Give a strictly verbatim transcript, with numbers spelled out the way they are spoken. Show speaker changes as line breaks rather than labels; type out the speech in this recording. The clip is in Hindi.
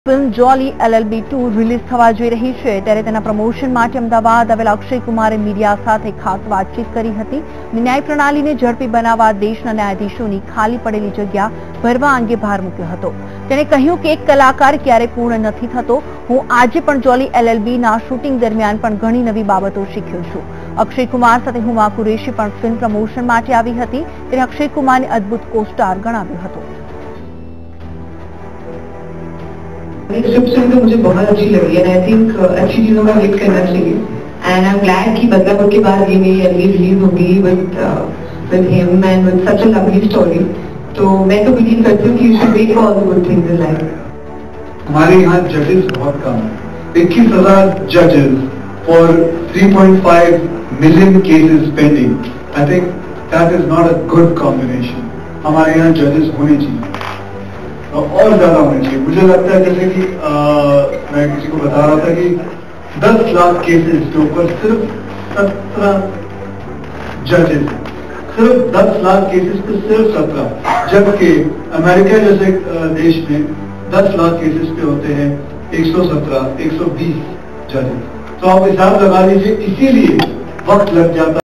Film Jolly L L B two release થવા જઈ રહી છે ત્યારે તેના પ્રમોશન માટે અમદાવાદ આવેલા અક્ષય કુમારે મીડિયા સાથે ખાસ વાતચીત કરી હતી। ન્યાય પ્રણાલીને ઝડપી બનાવવા દેશના ન્યાયાધીશોની ખાલી પડેલી જગ્યા ભરવા અંગે ભાર મૂક્યો હતો। તેણે કહ્યું કે એક કલાકાર ક્યારે પૂર્ણ નથી થતો। હું આજે પણ જોલી એલ એલ બી ના શૂટિંગ દરમિયાન પણ ઘણી નવી બાબતો શીખ્યો છું। અક્ષય કુમાર સાથે હુમા કુરેશી પણ ફિલ્મ પ્રમોશન માટે આવી હતી। તેને અક્ષય કુમારને અદ્ભુત કોસ્ટાર ગણાવ્યો હતો।
स्क्रिप्ट सुन के मुझे बहुत अच्छी लगी एंड आई थिंक अच्छी चीजों का हिट करना चाहिए एंड आई एम ग्लैड कि बदलापुर के बाद ये मेरी अगली रिलीज होगी with with him and with such a lovely story. तो मैं तो बिलीव करती हूँ कि you should wait for all the good things in life.
हमारे यहाँ जजेस बहुत कम है, इक्कीस हजार जजेस for three point five million cases pending. I think that is not a good combination. हमारे यहाँ जजेस होने चाहिए और ज्यादा होने चाहिए। मुझे लगता है जैसे कि आ, मैं किसी को बता रहा था कि दस लाख केसेस के ऊपर सिर्फ सत्रह जजेस, सिर्फ दस लाख केसेस पे सिर्फ सत्रह, जबकि अमेरिका जैसे देश में दस लाख केसेस पे होते हैं एक सौ सत्रह एक सौ बीस जजेस। तो आप हिसाब लगा लीजिए, इसीलिए वक्त लग जाता है।